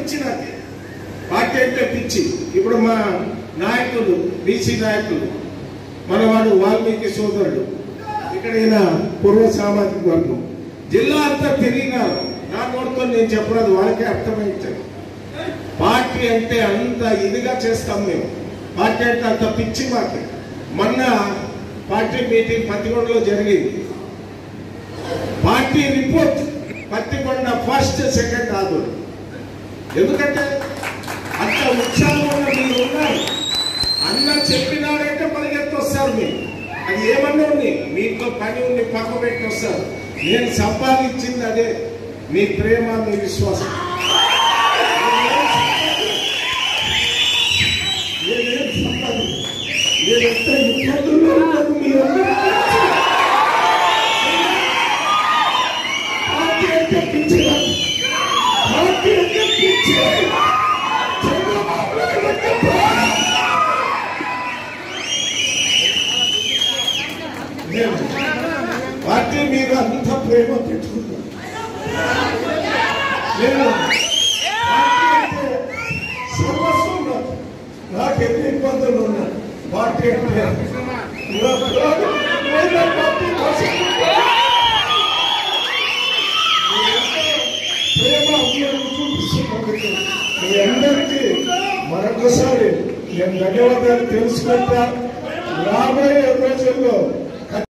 పిచ్చి నాకు, పార్టీ అంటే పిచ్చి. ఇప్పుడు మా నాయకులు, బీసీ నాయకులు, మనవాడు వాల్మీకి సోదరుడు, ఇక్కడ ఈయన పూర్వ సామాజిక వర్గం, జిల్లా అంతా తిరిగినారు. నా నోటితో నేను చెప్పరాదు, వాళ్ళకే అర్థమైంది. పార్టీ అంటే అంత ఇదిగా చేస్తాం మేము, పార్టీ అంటే అంత పిచ్చి మాకు. మొన్న పార్టీ మీటింగ్ పత్తికొండలో జరిగింది. Party report Pattikonda first second కాదు. ఎందుకంటే అంత ఉత్సాహంగా మీరు ఉన్నారు. అన్న చెప్పినాడంటే పరిగెత్తి వస్తారు. మీరు అది ఏమన్నా ఉంది, మీతో పని ఉంది, పక్క పెట్టి వస్తారు. నేను సంపాదించింది అదే, మీ ప్రేమ, మీ విశ్వాసం. మీరెంత ఇబ్బందుల్లో ఉన్నారు, మీరందరూ పార్టీ అంటే పిచ్చి, పార్టీ అంటే పిచ్చి. పార్టీ మీద అంత ప్రేమ పెట్టుకున్నాను నేను. సర్వస్వం నాకు ఎన్ని ఇబ్బందులు ఉన్నాయి. పార్టీ అంటే ప్రేమ చూపిస్తున్నందుకు మీ అందరికీ మరొకసారి నేను ధన్యవాదాలు తెలుసుకుంటా. రాబోయే రోజుల్లో